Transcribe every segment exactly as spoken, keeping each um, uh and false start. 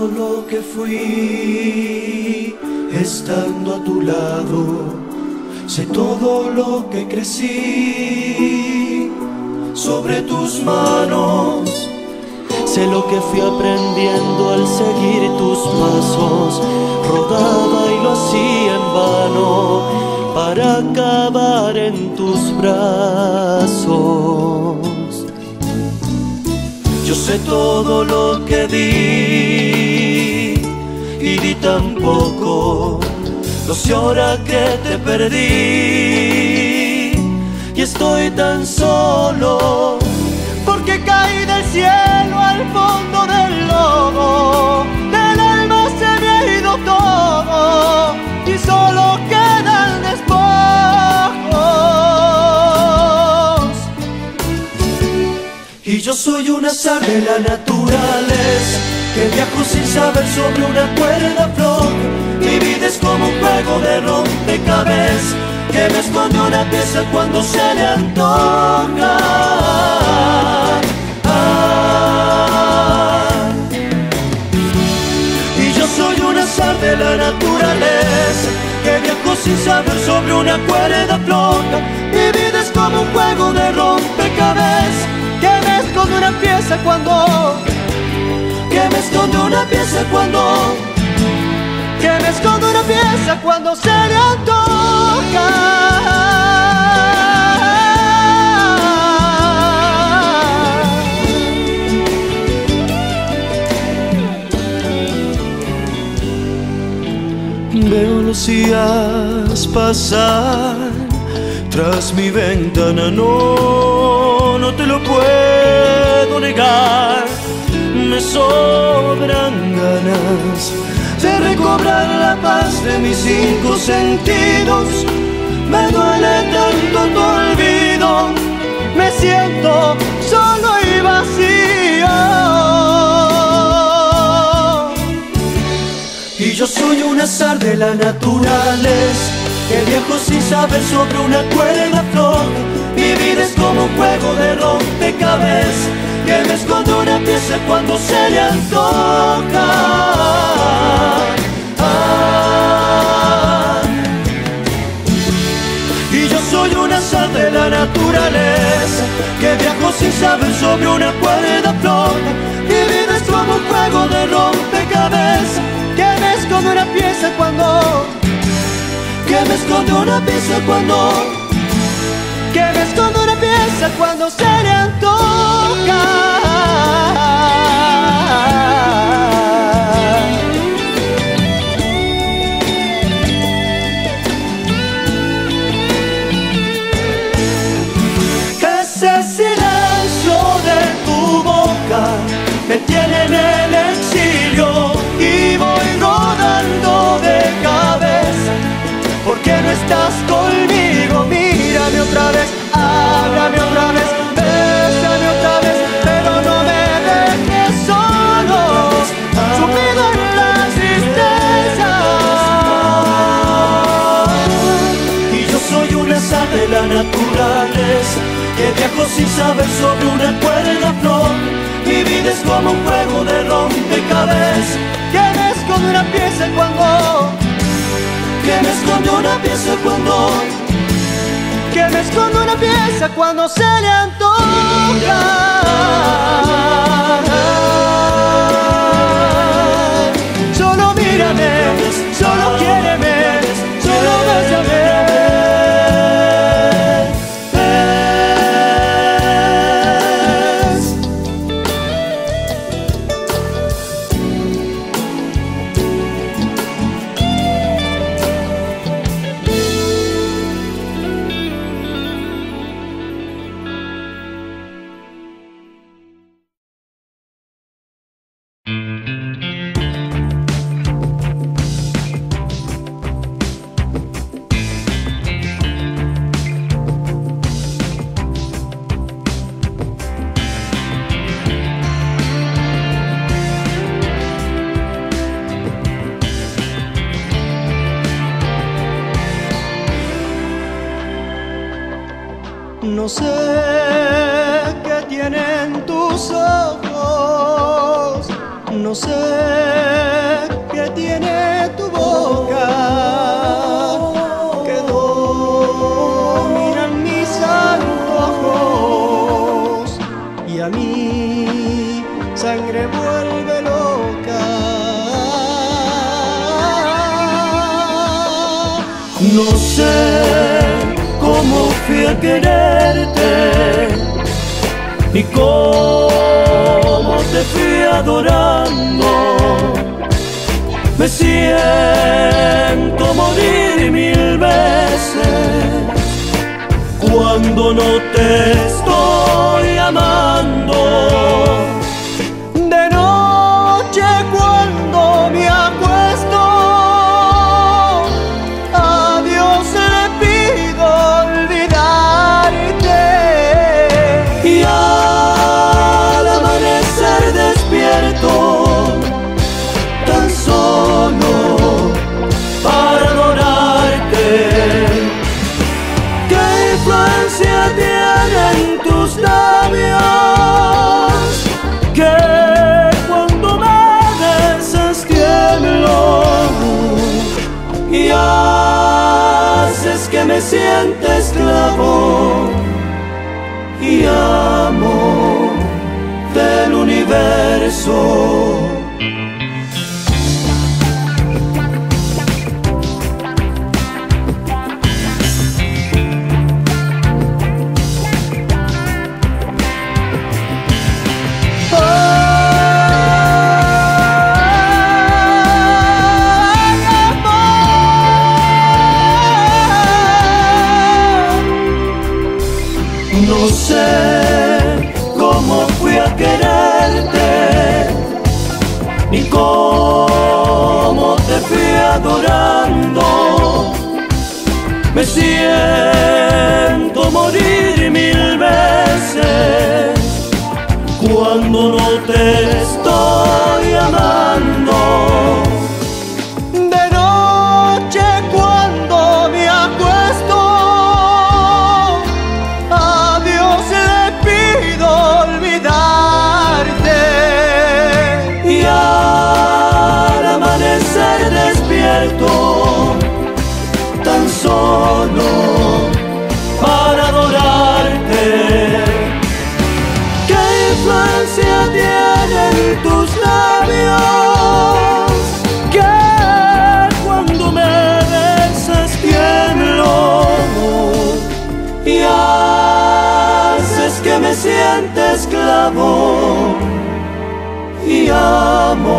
todo lo que fui estando a tu lado. Sé todo lo que crecí sobre tus manos. Sé lo que fui aprendiendo al seguir tus pasos. Rodaba y lo hacía en vano para acabar en tus brazos. Yo sé todo lo que di y di tan poco. No sé ahora que te perdí y estoy tan solo, porque caí del cielo al fondo del lodo. Del alma se me ha ido todo y solo quedan despojos. Y yo soy un azar de la naturaleza que viajo sin saber sobre una cuerda floja. Mi vida es como un juego de rompecabezas que me esconde una pieza cuando se le antoja. Ah. Y yo soy un azar de la naturaleza que viajo sin saber sobre una cuerda floja. Mi vida es como un juego de rompecabezas que me esconde una pieza cuando que me esconde una pieza cuando que me esconde una pieza cuando se le antoja. Veo los días pasar tras mi ventana, no, no te lo puedo negar. Me sobran ganas de recobrar la paz de mis cinco sentidos. Me duele tanto tu olvido, me siento solo y vacío. Y yo soy un azar de la naturaleza que viajo sin saber sobre una cuerda floja. Mi vida es como un juego de rompecabezas que me esconde una pieza cuando se le antoja. Ah. Y yo soy un azar de la naturaleza que viajo sin saber sobre una cuerda floja. Mi vida es como un juego de rompecabezas que me esconde una pieza cuando que me esconde una pieza cuando que me esconde una pieza cuando se le antoja. Ese silencio de tu boca me tiene en el exilio y voy rodando de cabeza. ¿Por qué no estás conmigo? Mírame otra vez, háblame otra vez, bésame otra vez, pero no me dejes solo, sumido en la tristeza. Y yo soy un azar de la naturaleza que viajo sin saber sobre una cuerda floja. Mi vida es como un juego de rompecabezas que me esconde una pieza cuando que me esconde una pieza cuando que me esconde una pieza cuando se le antoja. Solo mírame, solo quiéreme, solo bésame. No sé qué tienen tus ojos, No sé qué tiene tu boca, que dominan mis antojos, y a mi sangre vuelve loca. No sé cómo fui a quererte, ni cómo te fui adorando. Me siento morir mil veces cuando no te estoy amando. De noche cuando me acuesto, a Dios le pido olvidarte, y al amanecer despierto tan solo para adorarte. ¿Qué influencia tienen tus labios, que cuando me besas tiemblo y haces que me sienta esclavo y amo del universo? No sé cómo fui a quererte, ni cómo te fui adorando. Me siento morir mil veces cuando no te estoy amando. De noche cuando me acuesto, tan solo para adorarte. ¿Qué influencia tienen tus labios, que cuando me besas tiemblo y haces que me sienta esclavo y amo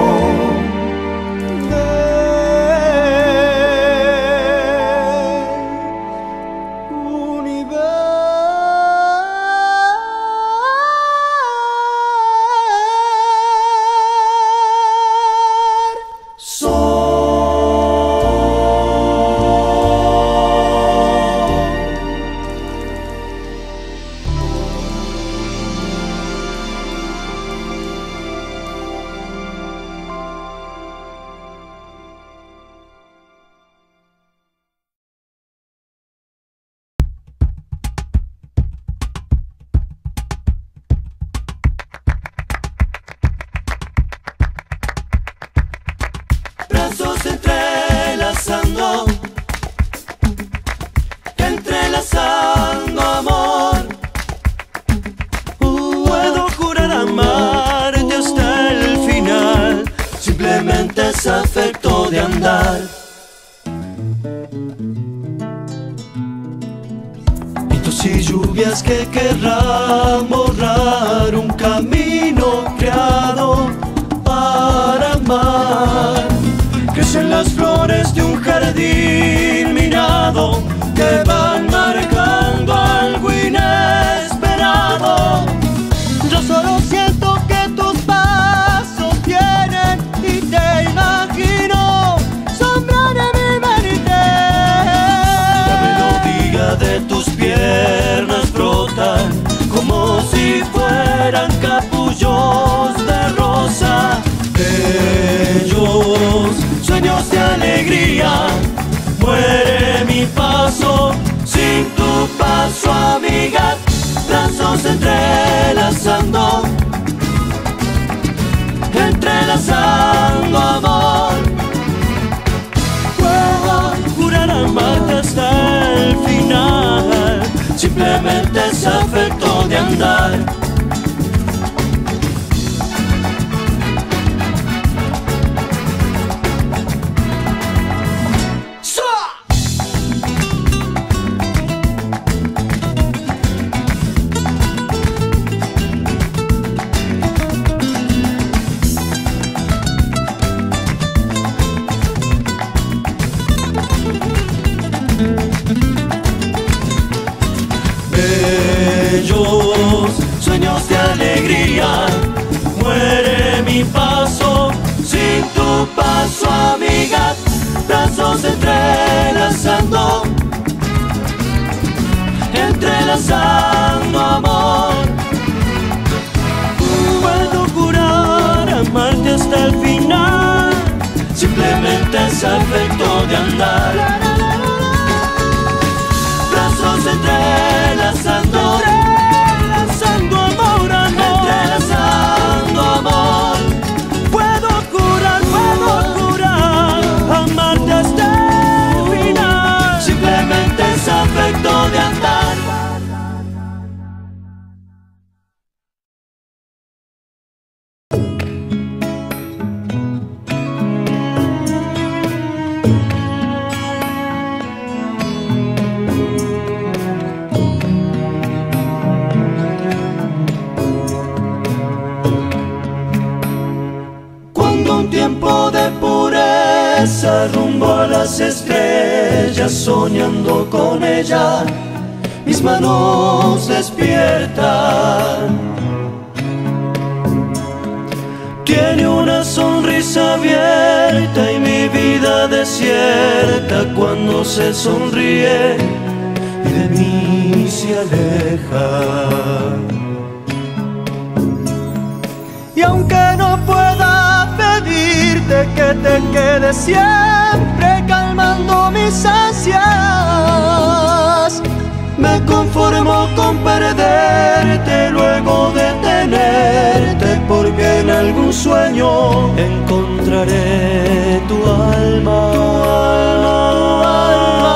brazos entrelazando, entrelazando amor. Puedo jurar amarte hasta el final, simplemente es afecto de andar. Vientos y lluvias que querrán borrar un camino creado para amar. Crecen las flores de un jardín minado que van marcando algo inesperado. Yo solo siento que tus pasos vienen y te imagino sombra de mi mente. La melodía de tus piernas brotan como si fueran capullos de rosa. Bellos sueños de alegría, muere mi paso sin tu paso, amiga. Brazos entrelazando, entre entrelazando amor. Puedo jurar amarte hasta el final, simplemente es afecto de andar. Bellos sueños de alegría, muere mi paso sin tu paso, amiga. Brazos entrelazando, entrelazando amor. Puedo jurar amarte hasta el final, simplemente es afecto de andar. Brazos entrelazando, entrelazando amor, amor, entrelazando amor. Puedo jurar, puedo jurar amarte hasta el final, simplemente es afecto de andar. Tiempo de pureza, rumbo a las estrellas, soñando con ella, mis manos despiertan. Tiene una sonrisa abierta y mi vida desierta cuando se sonríe y de mí se aleja. Y aunque no pueda pedirte que te quedes siempre calmando mis ansias, me conformo con perderte luego de tenerte, porque en algún sueño encontraré tu alma, tu alma.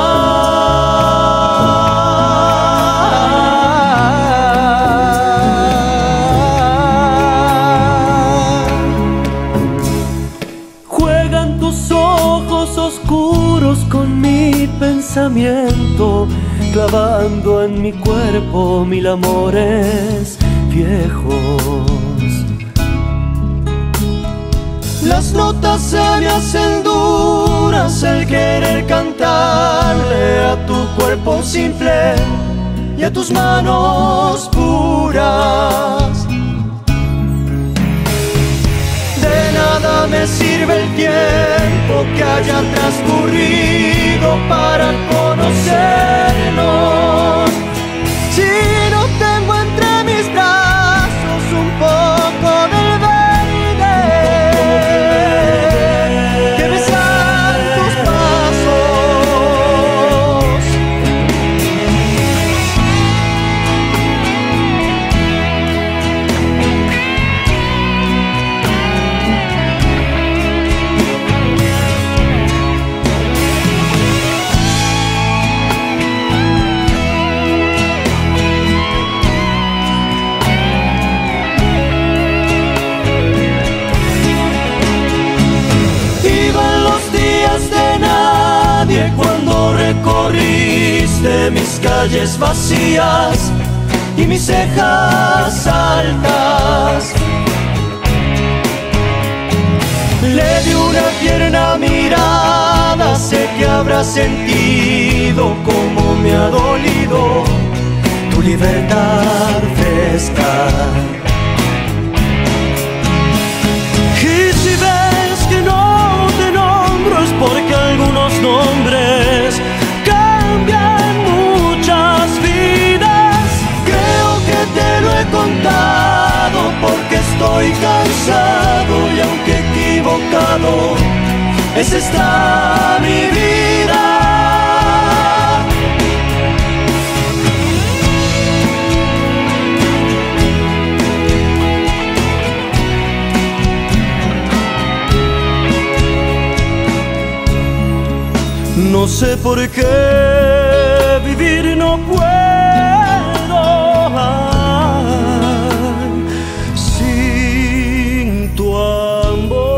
Con mi pensamiento, clavando en mi cuerpo mil amores viejos. Las notas se me hacen duras, el querer cantarle a tu cuerpo simple y a tus manos puras. De nada me sirve el tiempo que haya transcurrido para conocernos, si no tengo entre mis brazos un poco del verde que besan tus pasos. Cuando recorriste mis calles vacías y mis cejas altas, le di una tierna mirada, sé que habrá sentido como me ha dolido tu libertad fresca. Y si ves que no te nombro es porque algunos nombres cambian muchas vidas. Creo que te lo he contado porque estoy cansado y aunque equivocado, es esta mi vida. No sé por qué vivir no puedo ay, sin tu amor.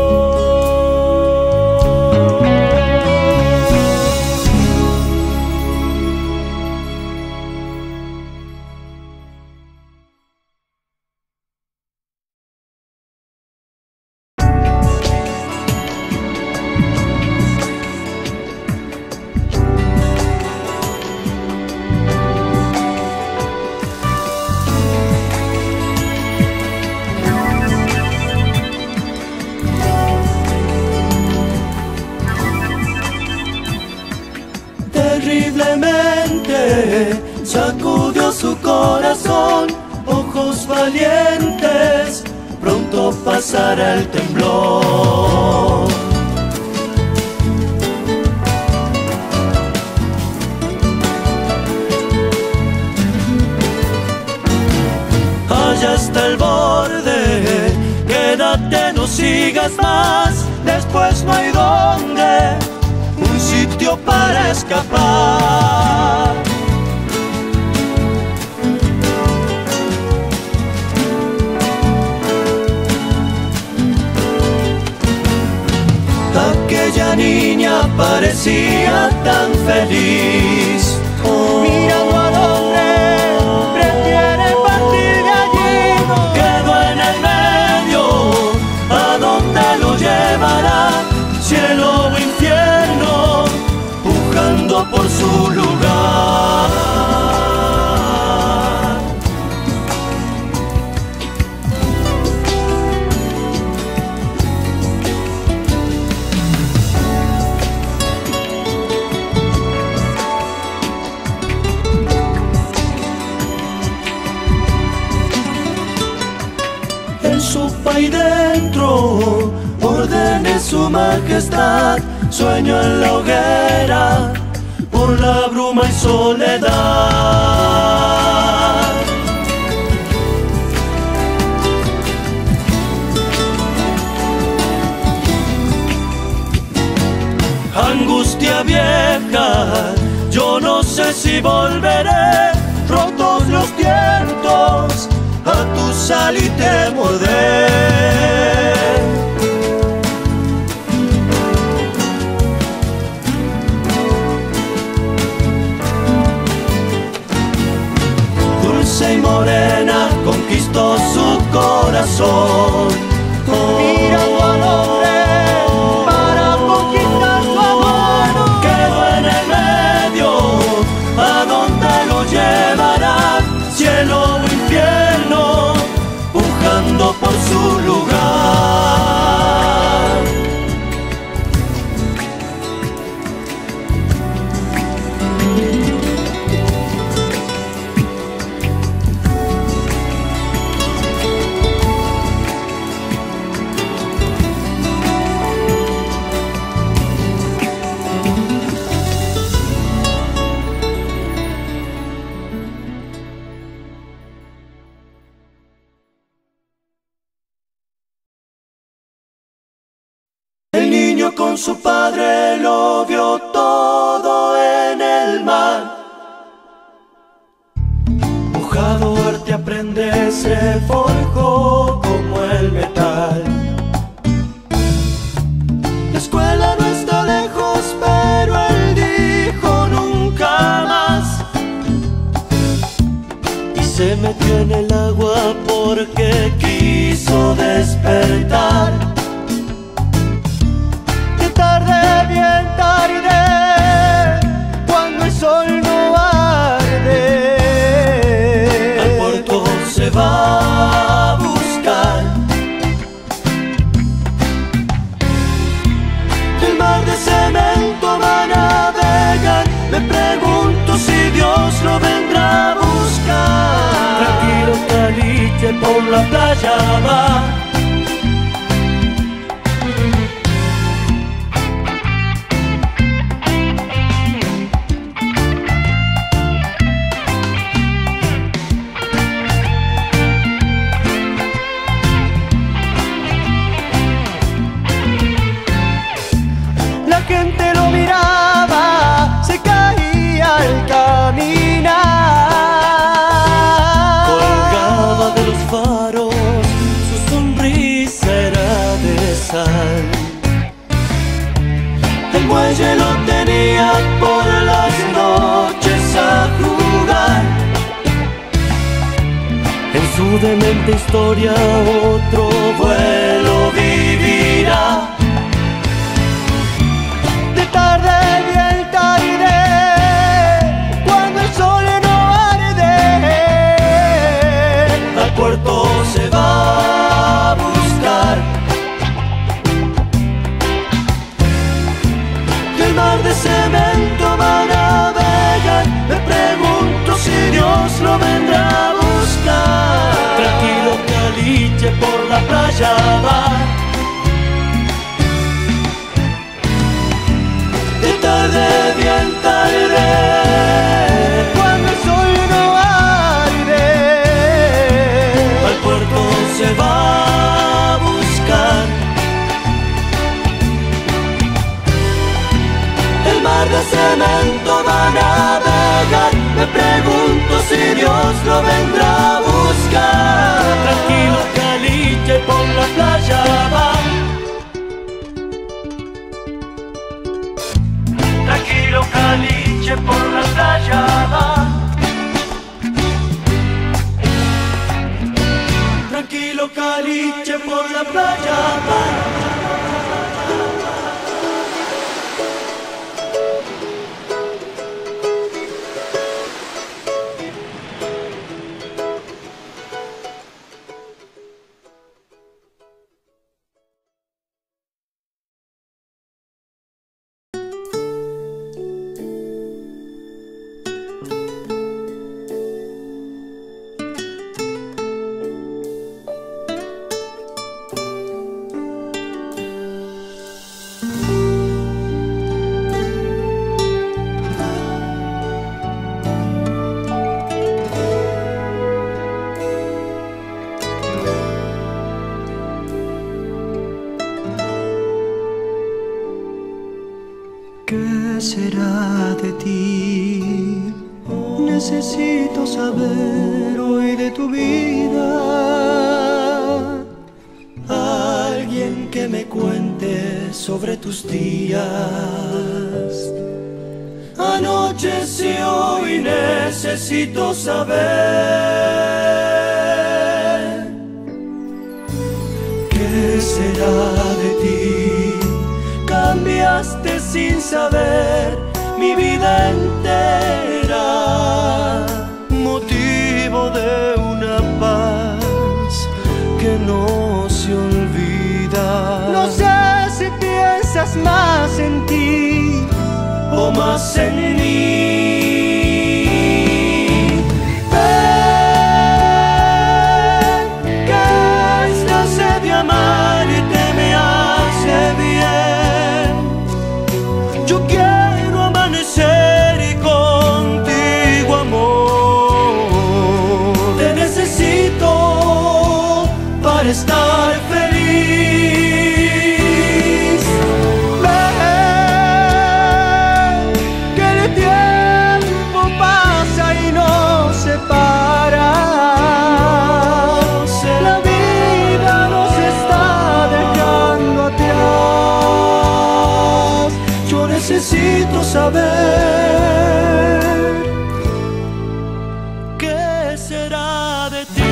Terriblemente sacudió su corazón, ojos valientes, pronto pasará el temblor. Allá está el borde, quédate, no sigas más, después no hay dónde, un sitio para escapar. Aquella niña parecía tan feliz, oh, mirando al hombre, prefiere partir de allí. Quedó en el medio, ¿a dónde lo llevará? Cielo o infierno, buscando por su lugar. En su país dentro, ordene su majestad, sueño en la hoguera, por la bruma y soledad. Angustia vieja, yo no sé si volveré, rotos los tientos, a tu sal y te morder. Dulce y morena conquistó su corazón, oh, mirando al hombre para conquistar su amor. Quedó en el medio, ¿a dónde lo llevará? Cielo o infierno, buscando por su lugar. El niño con su padre lo vio todo en el mar. Mojado arte aprende, se forjó como el metal. La escuela no está lejos, pero él dijo nunca más. Y se metió en el agua porque quiso despertar. Bien tarde, cuando el sol no arde, al puerto se va a buscar. El mar de cemento va a navegar, me pregunto si Dios lo vendrá a buscar. Tranquilo, caliche, por la playa va. La gente lo miraba simplemente historia, otro vuelo vivirá. De tarde bien tarde, cuando el sol no arde, al puerto se va a buscar. Y el mar de cemento va a navegar. Me pregunto si Dios lo vendrá a buscar. Tranquilo caliche por la playa va. De tarde bien tarde, cuando el sol no arde, al puerto se va a buscar. El mar de cemento va a navegar. Me pregunto si Dios lo vendrá a buscar. Tranquilo caliche por la playa va. Tranquilo caliche por la playa va. Tranquilo caliche por la playa va. ¿Qué será de ti? Necesito saber hoy de tu vida. Alguien que me cuente sobre tus días. Anocheció y necesito saber. ¿Qué será de ti? Cambiaste sin saber mi vida entera, Motivo de una paz que no se olvida. No sé si piensas más en ti o más en mí. Ven, que esta sed de amarte me hace bien. Yo quiero amanecer y contigo, amor. Te necesito para estar feliz. Ven, que el tiempo pasa y nos separa. La vida nos está dejando atrás. Yo necesito saber qué será de ti.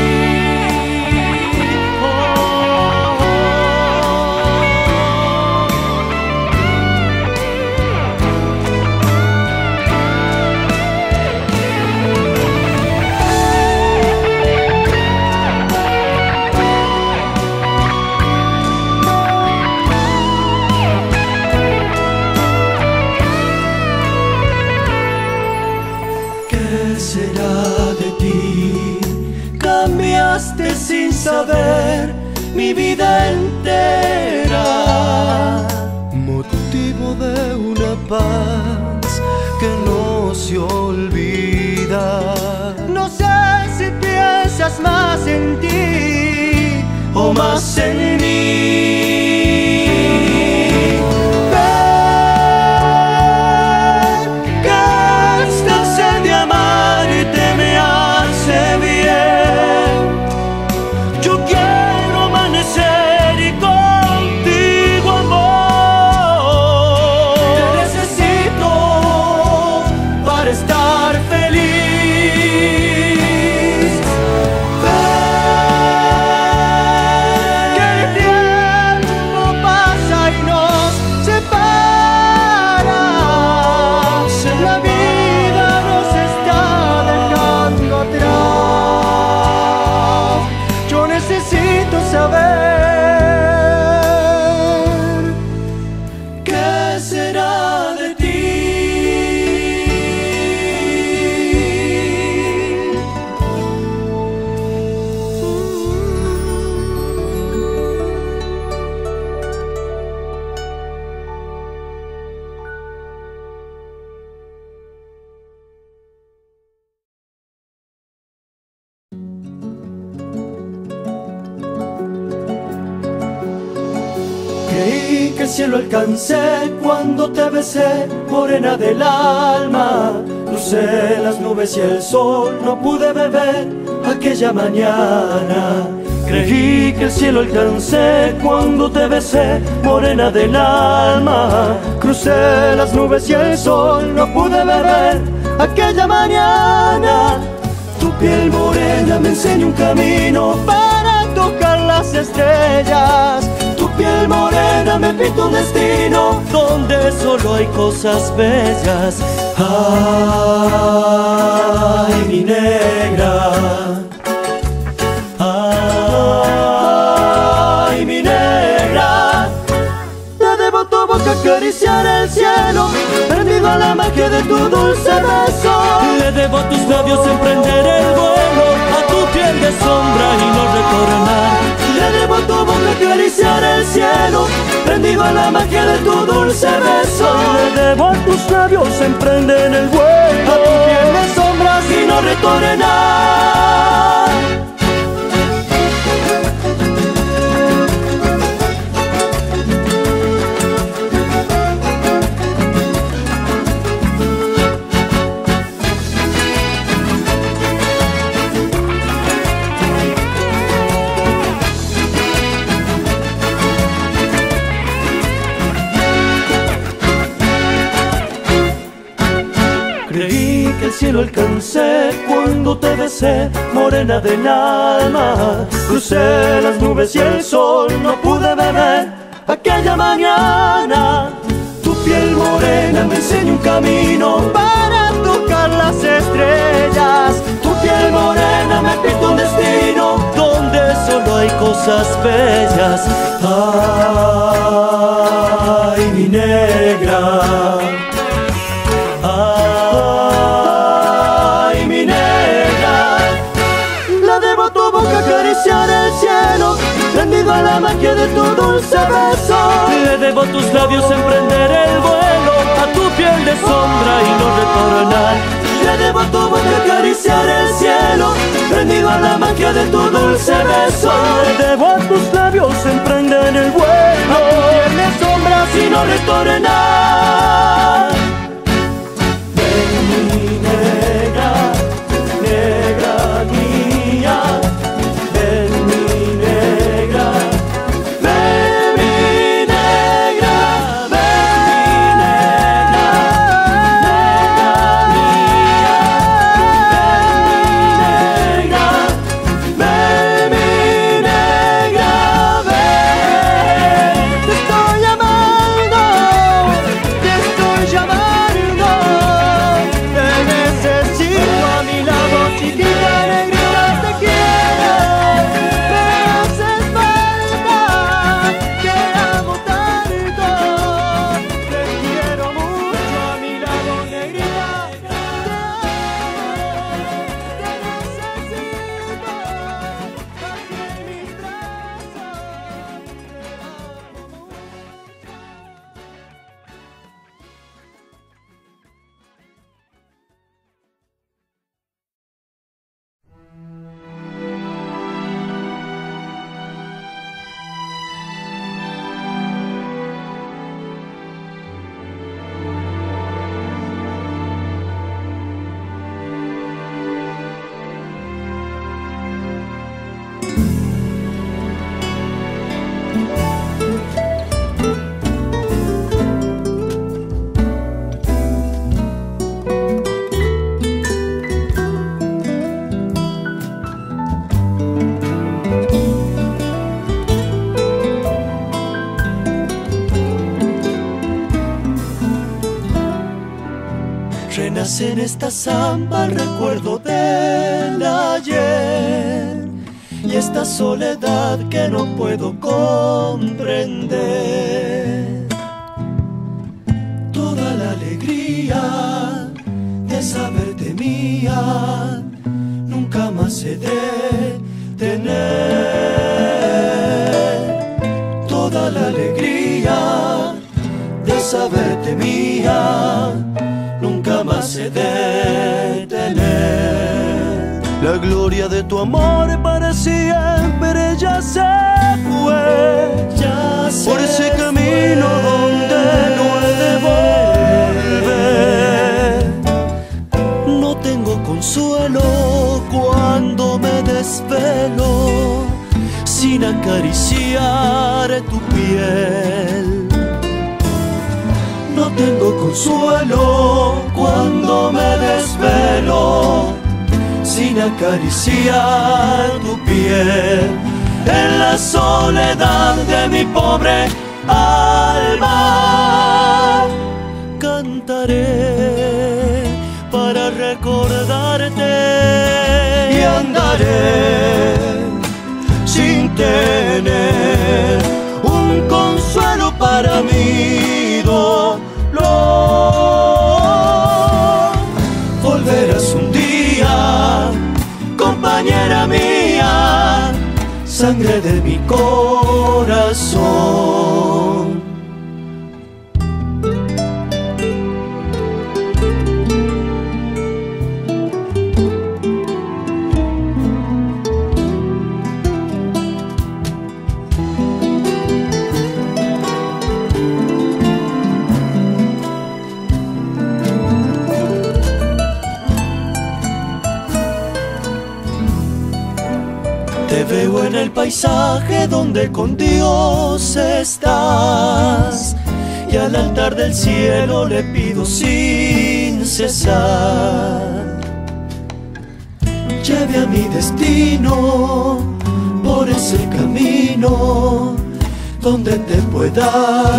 ¿Qué será de ti? Cambiaste sin saber mi vida entera, Motivo de una paz que no se olvida. no sé si piensas más en ti o más en mí. Ven, que esta sed de amarte me hace bien. Yo quiero amanecer y contigo, amor. Te necesito para estar feliz. Ven, que el cielo alcancé cuando te besé, morena del alma. Crucé las nubes y el sol, no pude beber aquella mañana. Creí que el cielo alcancé cuando te besé, morena del alma. Crucé las nubes y el sol, no pude beber aquella mañana. Tu piel morena me enseña un camino para tocar las estrellas. Tu piel morena me pinta un destino donde solo hay cosas bellas. Ay, mi negra. Ay, mi negra. Te debo tu boca acariciar el cielo, prendido a la magia de tu dulce beso. Le debo a tus labios emprender el vuelo, a tu piel de sombra y no retornar. Le debo a tu boca acariciar el cielo, prendido a la magia de tu dulce beso. Le debo a tus labios emprender el vuelo, a tu piel de sombras y no retornar. Creí que el cielo alcancé cuando te besé, morena del alma. Crucé las nubes y el sol, no pude beber aquella mañana. Tu piel morena me enseña un camino para tocar las estrellas. Tu piel morena me pinta un destino donde solo hay cosas bellas. Ay, mi negra. Ay, mi negra. Le debo a tu boca acariciar el cielo, prendido a la magia de tu dulce beso. Le debo a tus labios emprender el vuelo, a tu piel de sombra y no retornar. Le debo a tu boca acariciar el cielo, prendido a la magia de tu dulce beso. Le debo a tus labios emprender el vuelo, a tu piel de sombras y no retornar. Ven, mi negra, negra mía. Ven, mi negra, ven, mi negra, ven, mi negra, negra mía. Ven, mi negra, ven, mi negra, ven. Te estoy llamando, te estoy llamando. Te necesito a mi lado, chiquita negrita, te quiero. Me haces falta, te amo tanto. Te quiero mucho a mi lado, negrita. Te amo, te necesito aquí en mis brazos. Te amo mucho. Renace en esta zamba el recuerdo del ayer y esta soledad que no puedo comprender. Toda la alegría de saberte mía nunca más he de tener. Toda la alegría de saberte mía nunca más he de tener. La gloria de tu amor para siempre ya se fue. Ya se Por ese camino destino donde no he de volver. No tengo consuelo cuando me desvelo sin acariciar tu piel. No tengo consuelo cuando me desvelo sin acariciar tu piel. En la soledad de mi pobre alma cantaré para recordarte y andaré sin tener un consuelo para mi dolor. Volverás un día, compañera mía, sangre de mi corazón. Te veo en el paisaje donde con Dios estás, y al altar del cielo le pido sin cesar. Lleve a mi destino por ese camino donde te pueda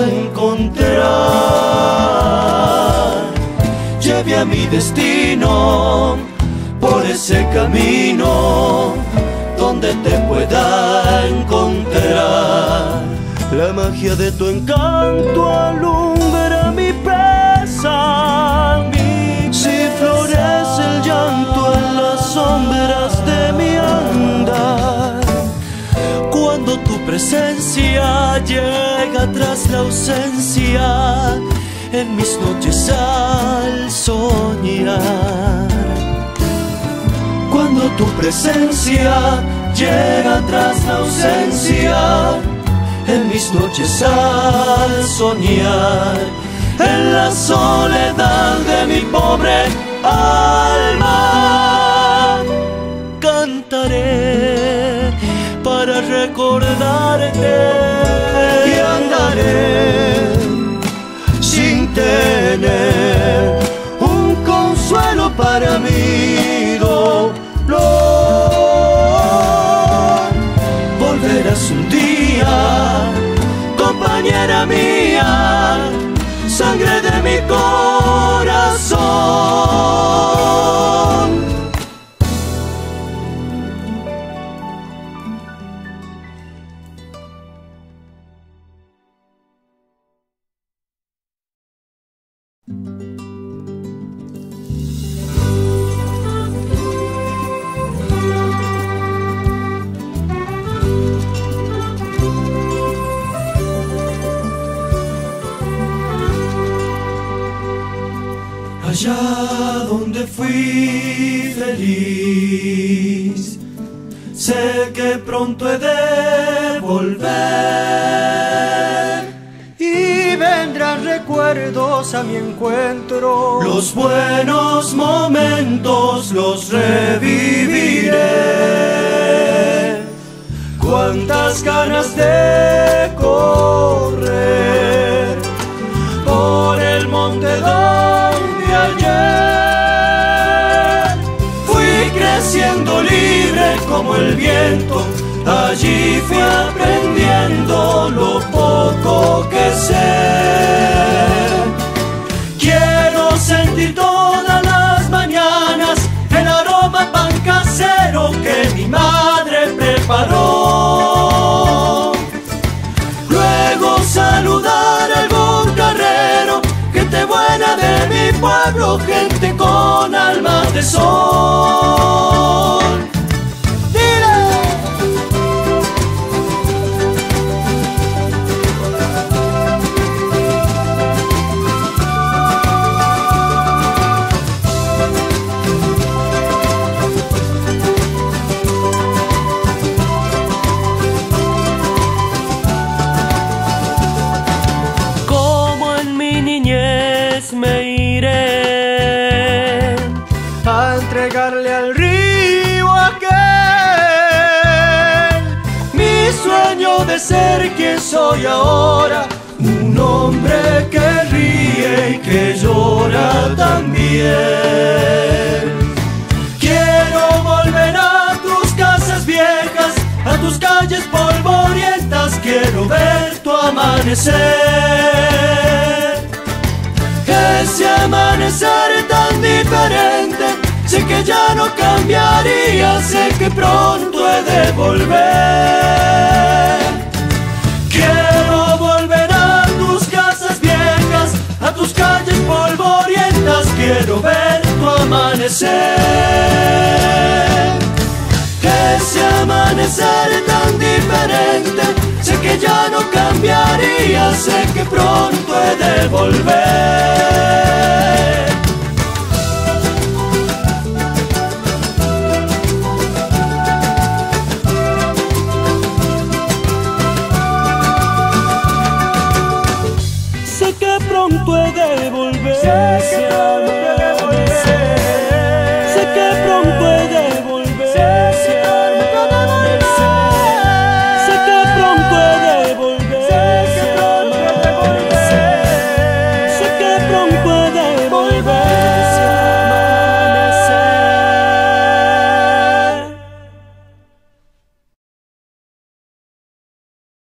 encontrar. Lleve a mi destino por ese camino donde te pueda encontrar. La magia de tu encanto alumbra mi pesar. Si florece el llanto en las sombras de mi andar, cuando tu presencia llega tras la ausencia, en mis noches al soñar. Cuando tu presencia llega tras la ausencia, en mis noches al soñar, en la soledad de mi pobre alma, cantaré para recordarte y andaré sin tener un consuelo para mi dolor. Volverás un día, compañera mía, sangre de mi corazón. Allá donde fui feliz, sé que pronto he de volver, y vendrán recuerdos a mi encuentro. los buenos momentos los reviviré. Cuántas ganas de correr por el monte donde ayer fui creciendo libre como el viento. Allí fui aprendiendo lo poco que sé. Quiero sentir todas las mañanas el aroma a pan casero que mi madre preparó. Luego saludar a algún carrero, gente buena de mi pueblo, gente con alma de sol. de ser quien soy ahora, un hombre que ríe y que llora también. Quiero volver a tus casas viejas, a tus calles polvorientas, quiero ver tu amanecer. Ese amanecer tan diferente, sé que ya no cambiaría, sé que pronto he de volver. Quiero volver a tus casas viejas, a tus calles polvorientas, quiero ver tu amanecer. Ese amanecer tan diferente, sé que ya no cambiaría, sé que pronto he de volver.